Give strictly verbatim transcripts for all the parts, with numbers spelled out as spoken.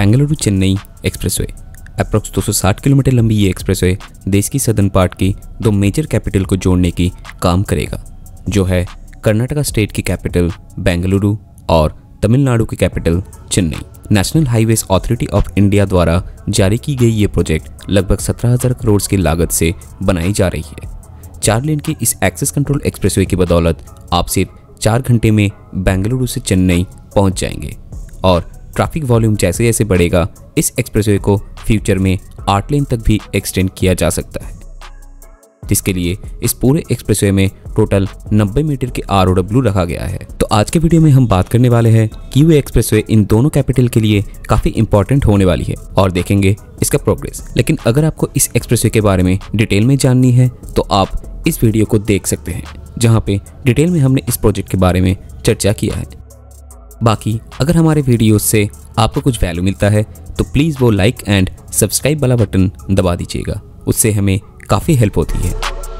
Bengaluru Chennai expressway approx दो सौ साठ किलोमीटर लंबी ये एक्सप्रेसवे देश की सदर्न पार्ट की दो मेजर कैपिटल को जोड़ने की काम करेगा, जो है कर्नाटका स्टेट की कैपिटल बेंगलुरु और तमिलनाडु की capital Chennai. National highways authority of India द्वारा जारी की गई ये प्रोजेक्ट लगभग सत्रह हज़ार करोड़ की लागत से बनाई जा रही है। चार लेन के इस एक्सेस कंट्रोल एक्सप्रेसवे की बदौलत आप सिर्फ चार घंटे में बेंगलुरु से चेन्नई पहुंच जाएंगे और ट्रैफिक वॉल्यूम जैसे जैसे बढ़ेगा इस एक्सप्रेसवे को फ्यूचर में आठ लेन तक भी एक्सटेंड किया जा सकता है, जिसके लिए इस पूरे एक्सप्रेसवे में टोटल नब्बे मीटर के आर ओ डब्ल्यू रखा गया है। तो आज के वीडियो में हम बात करने वाले हैं कि ये एक्सप्रेसवे इन दोनों कैपिटल के लिए काफी इंपॉर्टेंट होने वाली है और देखेंगे इसका प्रोग्रेस। लेकिन अगर आपको इस एक्सप्रेसवे के बारे में डिटेल में जाननी है तो आप इस वीडियो को देख सकते हैं, जहाँ पे डिटेल में हमने इस प्रोजेक्ट के बारे में चर्चा किया है। बाकी अगर हमारे वीडियोस से आपको कुछ वैल्यू मिलता है तो प्लीज़ वो लाइक एंड सब्सक्राइब वाला बटन दबा दीजिएगा, उससे हमें काफ़ी हेल्प होती है।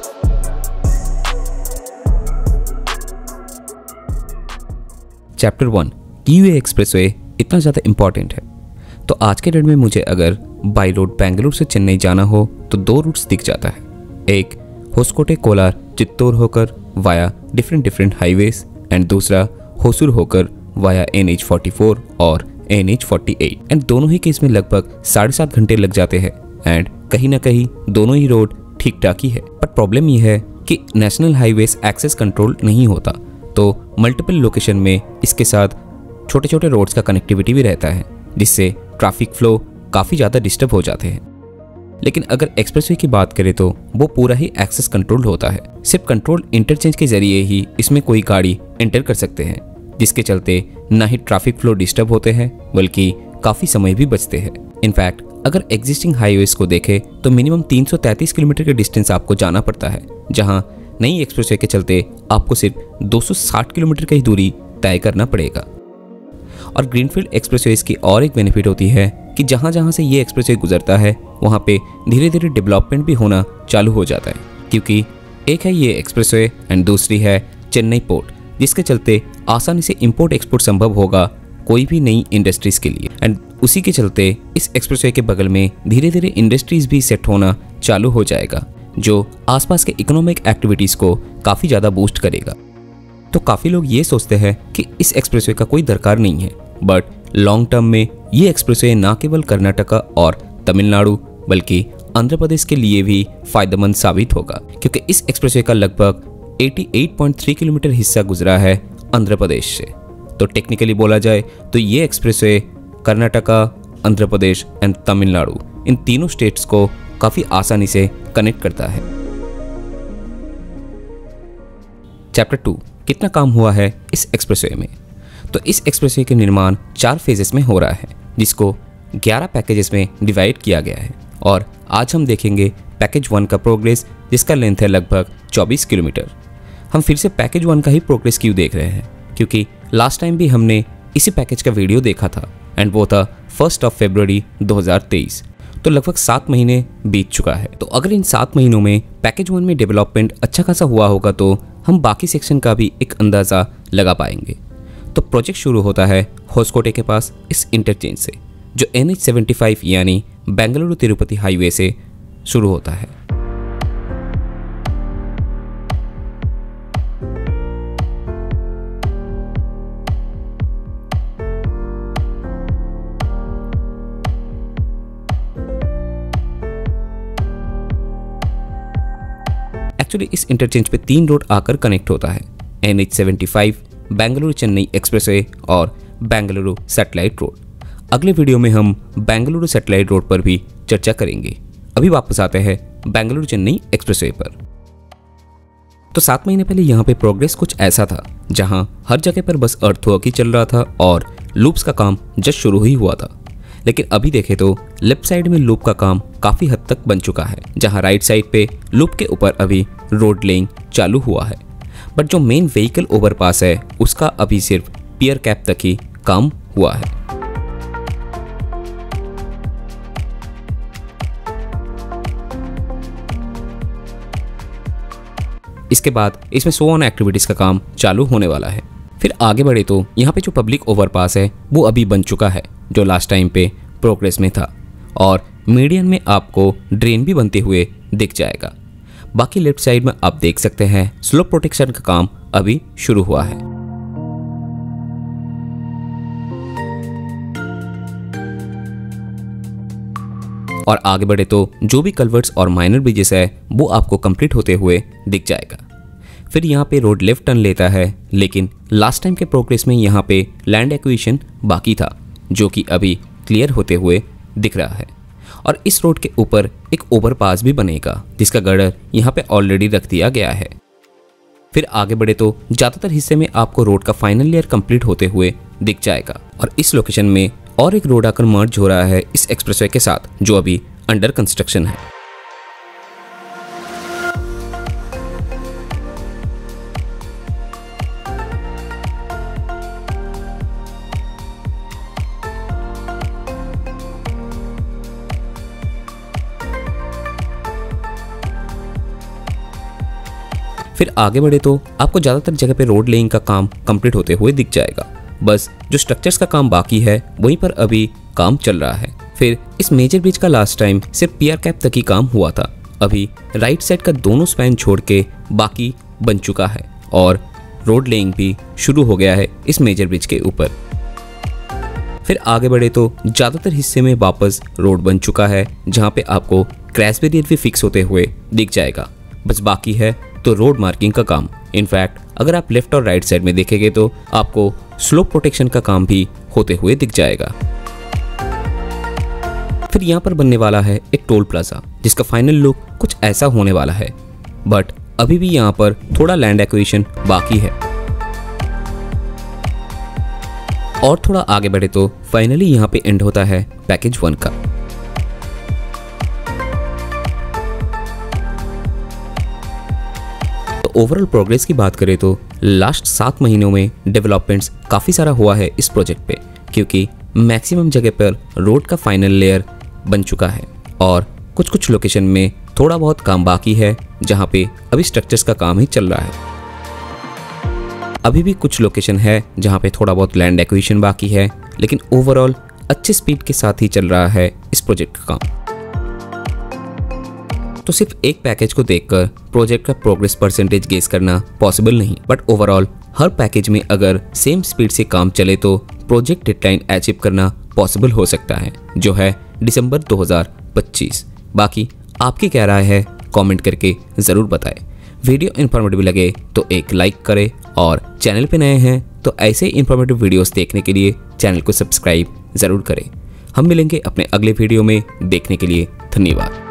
चैप्टर वन, क्यों ये एक्सप्रेसवे इतना ज़्यादा इम्पॉर्टेंट है। तो आज के डेट में मुझे अगर बाई रोड बेंगलुरु से चेन्नई जाना हो तो दो रूट्स दिख जाता है, एक होसकोटे कोलार चित्तौर होकर via different different highways and दूसरा होसूर होकर via N H forty four और N H forty eight. And दोनों ही केस में लगभग साढ़े सात घंटे लग जाते हैं एंड कहीं ना कहीं दोनों ही रोड ठीक ठाक ही है। बट प्रॉब्लम यह है कि नेशनल हाईवेज एक्सेस कंट्रोल नहीं होता, तो मल्टीपल लोकेशन में इसके साथ छोटे छोटे रोड्स का कनेक्टिविटी भी रहता है, जिससे ट्रैफिक फ्लो काफ़ी ज़्यादा डिस्टर्ब हो जाते हैं। लेकिन अगर एक्सप्रेसवे की बात करें तो वो पूरा ही एक्सेस कंट्रोल होता है। सिर्फ कंट्रोल इंटरचेंज के जरिए ही इसमें कोई गाड़ी एंटर कर सकते हैं, जिसके चलते ना ही ट्रैफिक फ्लो डिस्टर्ब होते हैं बल्कि काफ़ी समय भी बचते हैं। इनफैक्ट अगर एग्जिस्टिंग हाईवेज को देखें तो मिनिमम तीन सौ तैंतीस किलोमीटर के डिस्टेंस आपको जाना पड़ता है, जहां नई एक्सप्रेसवे के चलते आपको सिर्फ दो सौ साठ किलोमीटर की दूरी तय करना पड़ेगा। और ग्रीनफील्ड एक्सप्रेसवेज की और एक बेनिफिट होती है कि जहां जहां से ये एक्सप्रेसवे गुजरता है वहां पे धीरे धीरे डेवलपमेंट भी होना चालू हो जाता है, क्योंकि एक है ये एक्सप्रेसवे एंड दूसरी है चेन्नई पोर्ट, जिसके चलते आसानी से इंपोर्ट एक्सपोर्ट संभव होगा कोई भी नई इंडस्ट्रीज के लिए। एंड उसी के चलते इस एक्सप्रेसवे के बगल में धीरे धीरे इंडस्ट्रीज भी सेट होना चालू हो जाएगा, जो आसपास के इकोनॉमिक एक्टिविटीज़ को काफ़ी ज़्यादा बूस्ट करेगा। तो काफ़ी लोग ये सोचते हैं कि इस एक्सप्रेसवे का कोई दरकार नहीं है, बट लॉन्ग टर्म में ये एक्सप्रेसवे न केवल कर्नाटका और तमिलनाडु बल्कि आंध्र प्रदेश के लिए भी फायदेमंद साबित होगा, क्योंकि इस एक्सप्रेसवे का लगभग अठासी पॉइंट तीन किलोमीटर हिस्सा गुजरा है आंध्र प्रदेश से। तो टेक्निकली बोला जाए तो ये एक्सप्रेसवे कर्नाटका, आंध्र प्रदेश एंड तमिलनाडु इन तीनों स्टेट्स को काफ़ी आसानी से कनेक्ट करता है। चैप्टर टू, कितना काम हुआ है इस एक्सप्रेसवे में। तो इस एक्सप्रेसवे के निर्माण चार फेजेस में हो रहा है, जिसको ग्यारह पैकेजेस में डिवाइड किया गया है। और आज हम देखेंगे पैकेज वन का प्रोग्रेस, जिसका लेंथ है लगभग चौबीस किलोमीटर। हम फिर से पैकेज वन का ही प्रोग्रेस क्यों देख रहे हैं, क्योंकि लास्ट टाइम भी हमने इसी पैकेज का वीडियो देखा था एंड वो था फर्स्ट ऑफ फरवरी दो हज़ार तेईस। तो लगभग सात महीने बीत चुका है। तो अगर इन सात महीनों में पैकेज वन में डेवलपमेंट अच्छा खासा हुआ होगा तो हम बाकी सेक्शन का भी एक अंदाज़ा लगा पाएंगे। तो प्रोजेक्ट शुरू होता है होसकोटे के पास इस इंटरचेंज से, जो एन एच सेवेंटी फाइव यानी बेंगलुरु तिरुपति हाईवे से शुरू होता है। एक्चुअली इस इंटरचेंज पे तीन रोड आकर कनेक्ट होता है, N H seventy five, Bengaluru Chennai expressway और बेंगलुरु सैटेलाइट रोड। अगले वीडियो में हम बेंगलुरु सैटेलाइट रोड पर भी चर्चा करेंगे। अभी वापस आते हैं बेंगलुरु चेन्नई एक्सप्रेसवे पर। तो सात महीने पहले यहाँ पे प्रोग्रेस कुछ ऐसा था, जहाँ हर जगह पर बस अर्थवर्क ही चल रहा था और लूप्स का काम जस्ट शुरू ही हुआ था। लेकिन अभी देखें तो लेफ्ट साइड में लूप का काम काफ़ी हद तक बन चुका है, जहाँ राइट साइड पे लूप के ऊपर अभी रोड लेइंग चालू हुआ है। बट जो मेन व्हीकल ओवरपास है उसका अभी सिर्फ पियर कैप तक ही काम हुआ है। इसके बाद इसमें सो ऑन एक्टिविटीज का काम चालू होने वाला है। फिर आगे बढ़े तो यहाँ पे जो पब्लिक ओवरपास है वो अभी बन चुका है, जो लास्ट टाइम पे प्रोग्रेस में था और मीडियन में आपको ड्रेन भी बनते हुए दिख जाएगा। बाकी लेफ्ट साइड में आप देख सकते हैं स्लोप प्रोटेक्शन का काम अभी शुरू हुआ है। और आगे बढ़े तो जो भी कल्वर्ट्स और माइनर ब्रिजेस है वो आपको कंप्लीट होते हुए दिख जाएगा। फिर यहाँ पे रोड लेफ्ट टर्न लेता है, लेकिन लास्ट टाइम के प्रोग्रेस में यहाँ पे लैंड एक्विजिशन बाकी था जो कि अभी क्लियर होते हुए दिख रहा है। और इस रोड के ऊपर एक ओवरपास भी बनेगा जिसका गर्डर यहाँ पे ऑलरेडी रख दिया गया है। फिर आगे बढ़े तो ज़्यादातर हिस्से में आपको रोड का फाइनल लेयर कंप्लीट होते हुए दिख जाएगा और इस लोकेशन में और एक रोड आकर मर्ज हो रहा है इस एक्सप्रेसवे के साथ जो अभी अंडर कंस्ट्रक्शन है। फिर आगे बढ़े तो आपको ज़्यादातर जगह पे रोड लेइंग का काम कंप्लीट होते हुए दिख जाएगा। बस जो स्ट्रक्चर्स का काम बाकी है वहीं पर अभी काम चल रहा है। फिर इस मेजर ब्रिज का लास्ट टाइम सिर्फ पियर कैप तक ही काम हुआ था, अभी राइट साइड का दोनों स्पैन छोड़ के बाकी बन चुका है और रोड लेइंग भी शुरू हो गया है इस मेजर ब्रिज के ऊपर। फिर आगे बढ़े तो ज़्यादातर हिस्से में वापस रोड बन चुका है जहाँ पे आपको क्रैश बैरियर भी फिक्स होते हुए दिख जाएगा। बस बाकी है तो रोड मार्किंग का काम। इनफैक्ट अगर आप लेफ्ट और राइट साइड में देखेंगे तो आपको स्लोप प्रोटेक्शन का काम भी होते हुए दिख जाएगा। फिर यहाँ पर बनने वाला है एक टोल प्लाजा जिसका फाइनल लुक कुछ ऐसा होने वाला है, बट अभी भी यहाँ पर थोड़ा लैंड एक्विजिशन बाकी है। और थोड़ा आगे बढ़े तो फाइनली यहाँ पे एंड होता है पैकेज वन का। ओवरऑल प्रोग्रेस की बात करें तो लास्ट सात महीनों में डेवलपमेंट्स काफ़ी सारा हुआ है इस प्रोजेक्ट पे, क्योंकि मैक्सिमम जगह पर रोड का फाइनल लेयर बन चुका है और कुछ कुछ लोकेशन में थोड़ा बहुत काम बाकी है जहाँ पे अभी स्ट्रक्चर्स का काम ही चल रहा है। अभी भी कुछ लोकेशन है जहाँ पे थोड़ा बहुत लैंड एक्विजिशन बाकी है, लेकिन ओवरऑल अच्छे स्पीड के साथ ही चल रहा है इस प्रोजेक्ट का काम। तो सिर्फ एक पैकेज को देखकर प्रोजेक्ट का प्रोग्रेस परसेंटेज गेस करना पॉसिबल नहीं, बट ओवरऑल हर पैकेज में अगर सेम स्पीड से काम चले तो प्रोजेक्ट डेडलाइन अचीव करना पॉसिबल हो सकता है, जो है दिसंबर दो हज़ार पच्चीस। बाकी आपकी क्या राय है कमेंट करके ज़रूर बताएं। वीडियो इन्फॉर्मेटिव लगे तो एक लाइक करें और चैनल पे नए हैं तो ऐसे इन्फॉर्मेटिव वीडियोस देखने के लिए चैनल को सब्सक्राइब ज़रूर करें। हम मिलेंगे अपने अगले वीडियो में, देखने के लिए धन्यवाद।